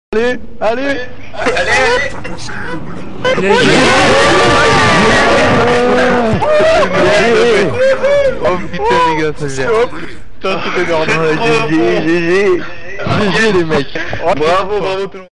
Allez, allez, Allez. oh putain les gars, ça gère. Putain, c'était énorme. GG les mecs. Bravo, bravo tout le monde.